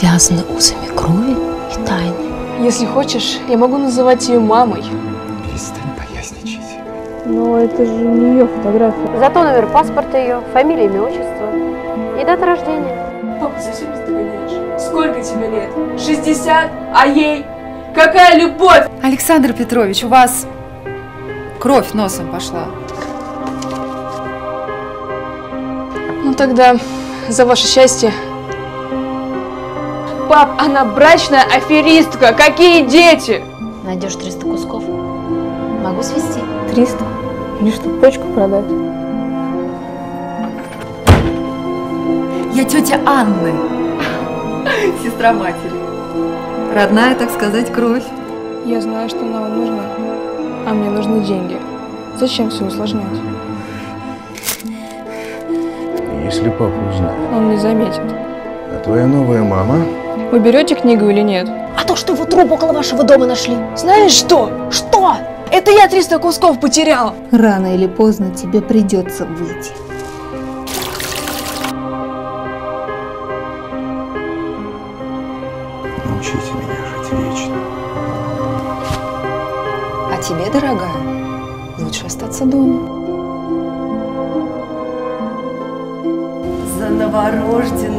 связаны узами крови и тайны. Если хочешь, я могу называть ее мамой. Перестань поясничать. Но это же не ее фотография. Зато номер паспорта ее, фамилия, имя, отчество и дата рождения. Папа, совсем не догоняешь. Сколько тебе лет? 60? А ей? Какая любовь? Александр Петрович, у вас кровь носом пошла. Ну тогда за ваше счастье. Пап, она брачная аферистка. Какие дети? Найдешь 300 кусков? Могу свести. 300? Или что, почку продать? Я тетя Анны, сестра матери. Родная, так сказать, кровь. Я знаю, что она вам нужна. А мне нужны деньги. Зачем все усложнять? Если папа узнает. Он не заметит. А твоя новая мама? Вы берете книгу или нет? А то, что его труп около вашего дома нашли. Знаешь что? Что? Это я 300 кусков потеряла. Рано или поздно тебе придется выйти. Научите меня жить вечно. А тебе, дорогая, лучше остаться дома. За новорожденным.